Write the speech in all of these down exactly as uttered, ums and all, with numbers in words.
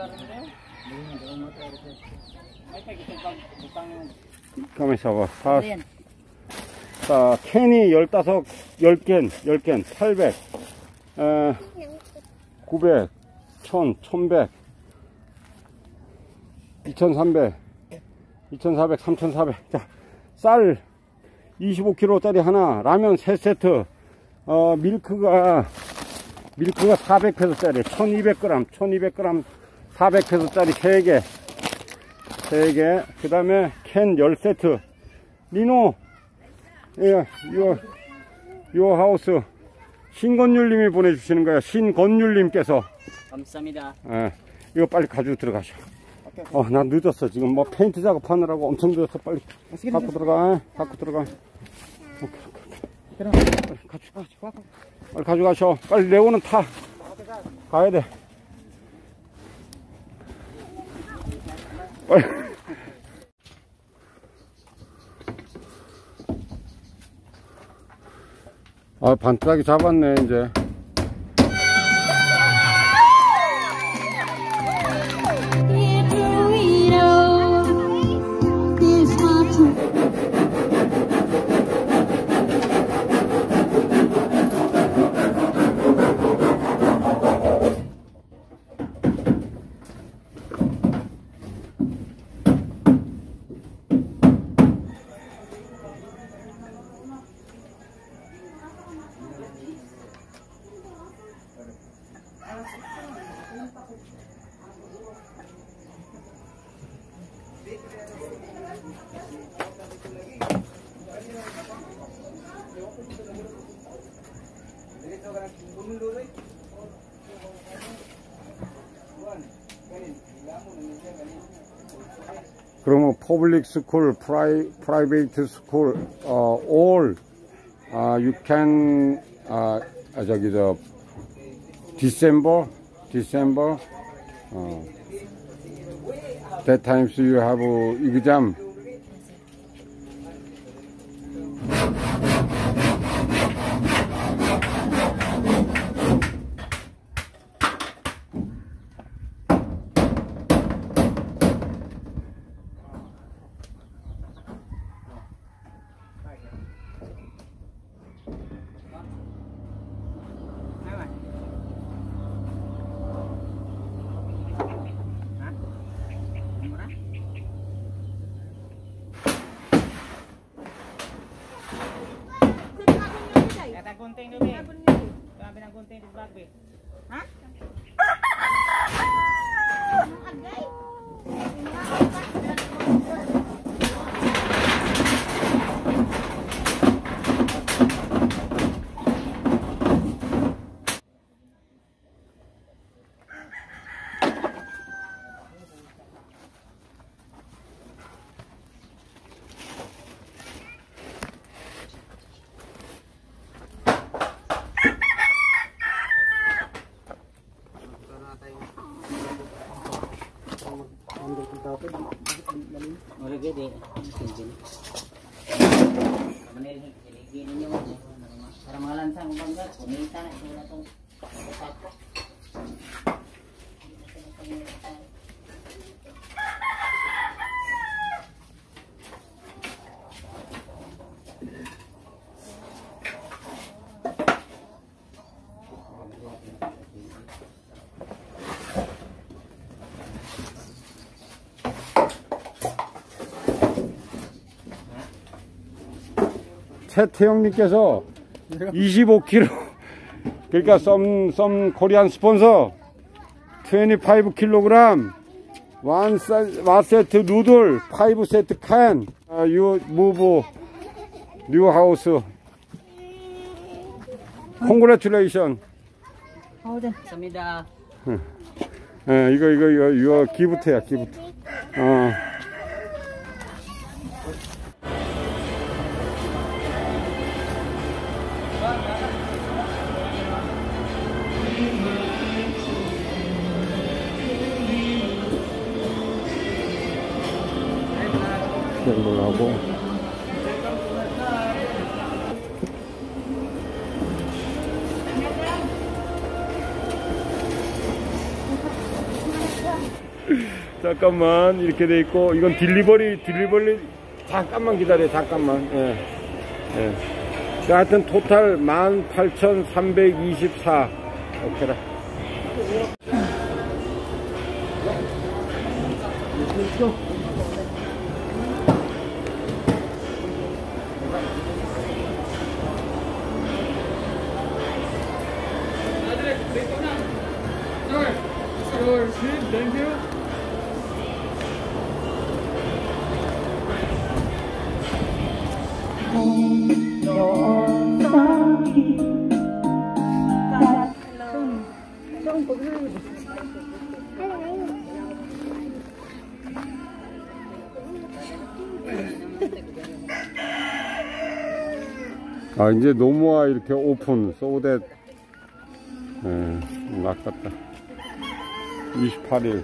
가만히 있어봐. 사, 자, 캔이 열다섯, 열 캔, 열 캔, 팔백, 에, 구백, 천, 천백, 이천삼백, 이천사백, 삼천사백. 자, 쌀 이십오 킬로그램짜리 하나, 라면 세 세트, 어, 밀크가, 밀크가 사백 페소짜리, 천이백 그램, 천이백 그램, 사백 페소짜리 세 개, 세 개, 그 다음에 캔 십 세트, 리노, 예, 요, 요 하우스, 신건율님이 보내주시는 거예요. 신건율님께서. 감사합니다. 예, 이거 빨리 가지고 들어가셔. 어, 나 늦었어. 지금 뭐 페인트 작업하느라고 엄청 늦었어. 빨리 갖고 들어가. 갖고 들어가. 오케이, 오케이, 오케이. 빨리 가져가. 빨리 가져가셔. 빨리 레오는 타. 가야 돼. 빨리. 아, 반짝이 잡았네, 이제. 그러면 public school, pri, private school, uh, all uh, you can uh, 저기 저 December, December, uh, that times you have exam. Gunting dulu. Ambil ang gunting di bag, be. Ha? Agay. Origin deh, origin. Kemudian origin ini para malansang bangga, kumita na ito na itong sako. 최태영님께서 이십오 킬로그램 그러니까 썸, 썸 코리안 스폰서 이십오 킬로그램 원 세트 누들 오 세트 캔 유 무브 뉴 하우스 콩그레츄레이션. 감사합니다. 예, 이거 이거 이거 이거 기부트야 기부트. 어. 이걸로 하고 잠깐만 이렇게 돼 있고 이건 딜리버리 딜리버리 잠깐만 기다려 잠깐만. 예. 예. 하여튼 토탈 만 팔천삼백이십사. 오케이라. 아 이제 노모아 이렇게 오픈 so that 예, 낚았다. 이십팔 일.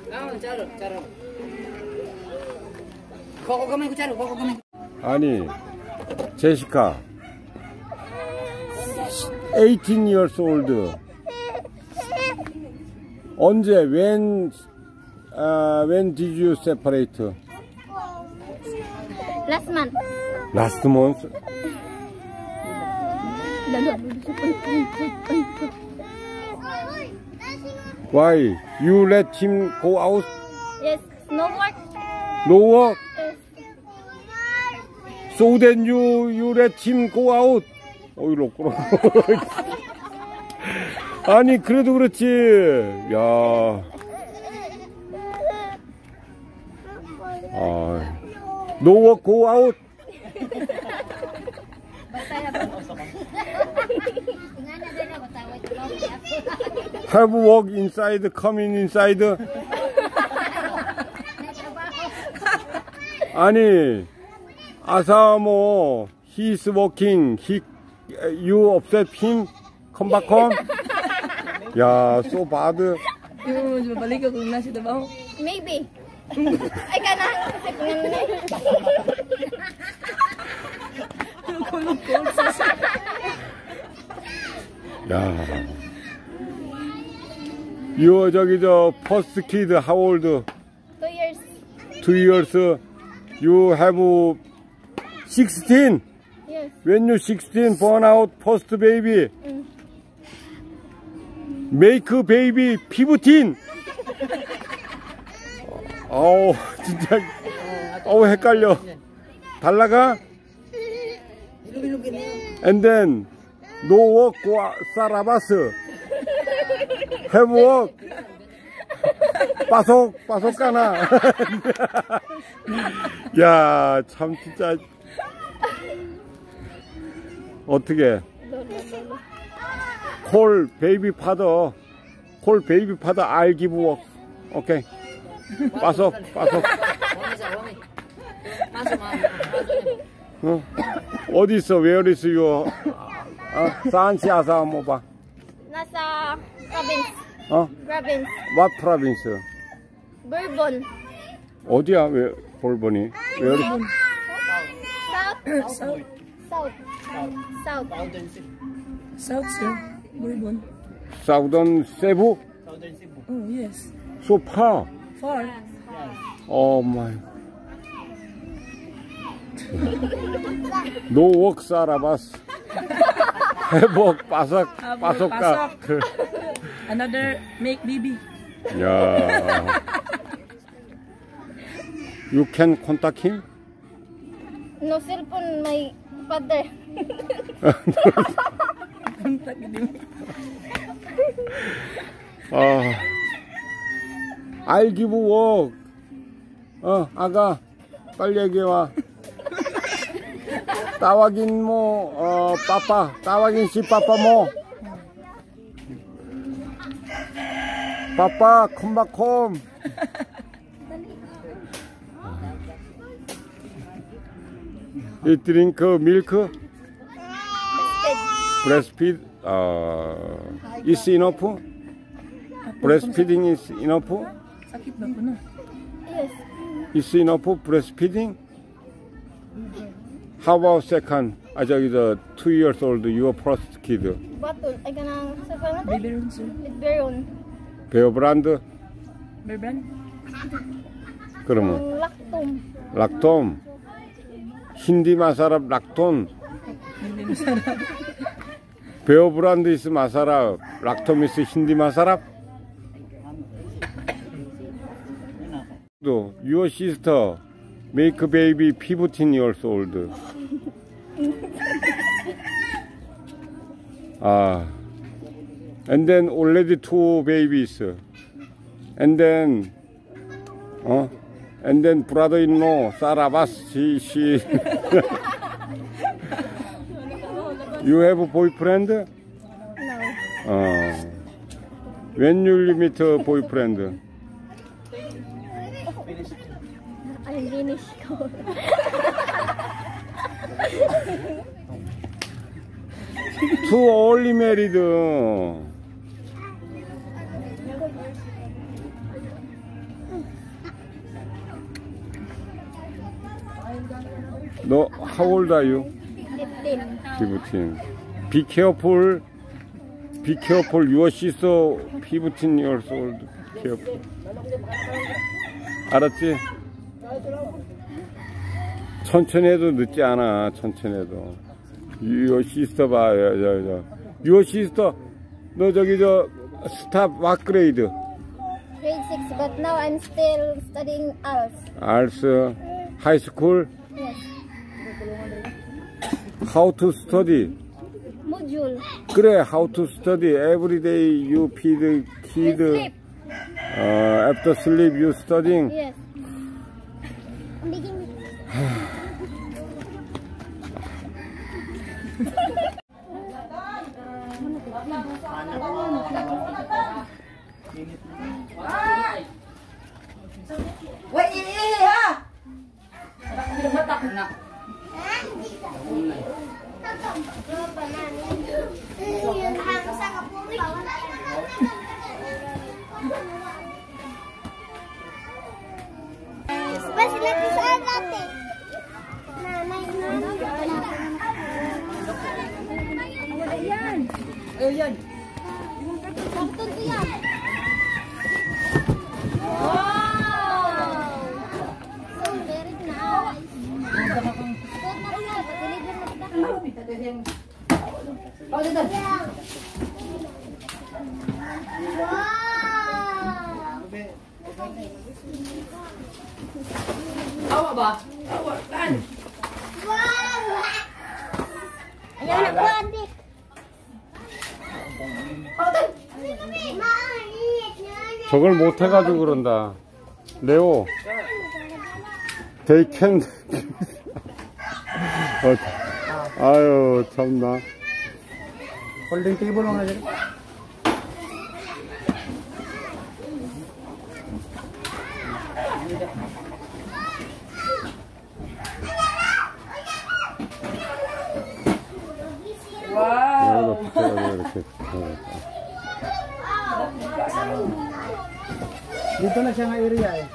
아니 제시카 eighteen years old 언제 when uh, when did you separate? Last month. Last month? Why? You let him go out? Yes, no work. No work? Yes. So then you, you let him go out? 어이, 로꾸로. 아니, 그래도 그렇지. 야. 아. No work, go out? Have work inside, come in inside. 아니, 아사모, he's working, he, you upset him, come back home. 야, so bad. Maybe. I cannot. 야. You 저기 저 first kid how old? Two years. Two years. You have sixteen. Yes. When you sixteen born out first baby. Mm. Make baby fifteen. 어우 진짜 어우 헷갈려. 달라가? And then no work go 살아봤어. Have work. 빠속 빠속 가나. 야 참 진짜 어떻게? Call baby father. Call baby father. I'll give work. 오케이. 빠속 빠속. 어? 어디 있어? Where is your? 어? 산시 아사 뭐 봐. Nasa province. 어? Province. What province? Bourbon. 어디야? 왜 볼보니? Where is? South. South. South. South. South, sir. Bourbon. Southern Cebu? Oh, yes. So far. Far. Oh my. No work 살아봤어. 회복 빠삭 빠삭가. Another make baby. 야. You can contact him? No cellphone, my father. 아. I'll give work. 어, 아가. 빨리 얘기해와. 따와긴 뭐, 어, 빠빠. 따와긴 씨 빠빠 뭐. 빠빠, 컴바콤. You drink milk? Breastfeed? Uh, is enough? Breastfeeding is enough? Sakit ba ko na? Yes. Is enough breastfeeding? How about second? 아 저기 저 two years old your first kid. Batul. Ay kanang sa pangalan? Baby ron, sir. It's Beron. 베어 브랜드? Bear brand? 그러면 Laktum. 락톰. 힌디 마사랍 락톤. 베어 브란디스 마사랍 락토미스 힌디 마사랍. 또 Your sister make baby fifteen years old. 아, and then already two babies, and then 어, and then brother-in-law Sarabas, she, she you have a boyfriend? No. 어, when you meet a boyfriend? I finish ko. Too early married. No, how old are you? Fifteen. fifteen. Be careful. Be careful. Your sister fifteen years old. Be careful. 알았지? 천천히 해도 늦지 않아. 천천히 해도. Your sister 봐. 야, 야, 야. Your sister. 너 저기 저 스탑 what grade? Grade six, but now I'm still studying A L S. Arts. High school. Yes. How to study? Module. 그래, how to study. Every day you feed the kid. You sleep. Uh, after sleep you studying. Yes. Wait, iya, iya, iya. Udah matak nak. Especially this ate. Nanay, nanay. Wala yan. Eh, yan. Bakton ko yan. Wow! So very nice. So nice. Patiligan mo kita. Oh, dito. Wow! Awa ba? Awa, kan. Wow! Ayaw na po, Andy. 저걸 못 해가지고 그런다. 레오. They can. 어, 아유, 참나. Holding table lang na dyan. 와우. 이렇게. Dito na siya nga area eh.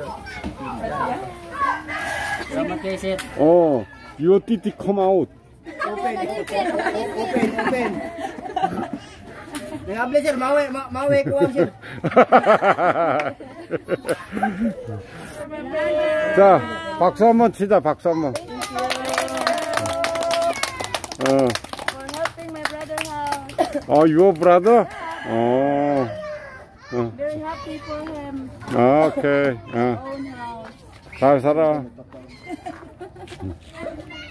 Sama keset. 어, your titi come out. Open, open, open, open. Nangable sir, mawe, ma mawe ko ang sir. 자, 박수 한번 치자, 박수 한번. 어. For helping my brother house. 어, your brother? 어. 어. Very happy for him. 아, 오케이. 어. Own house. 잘 살아.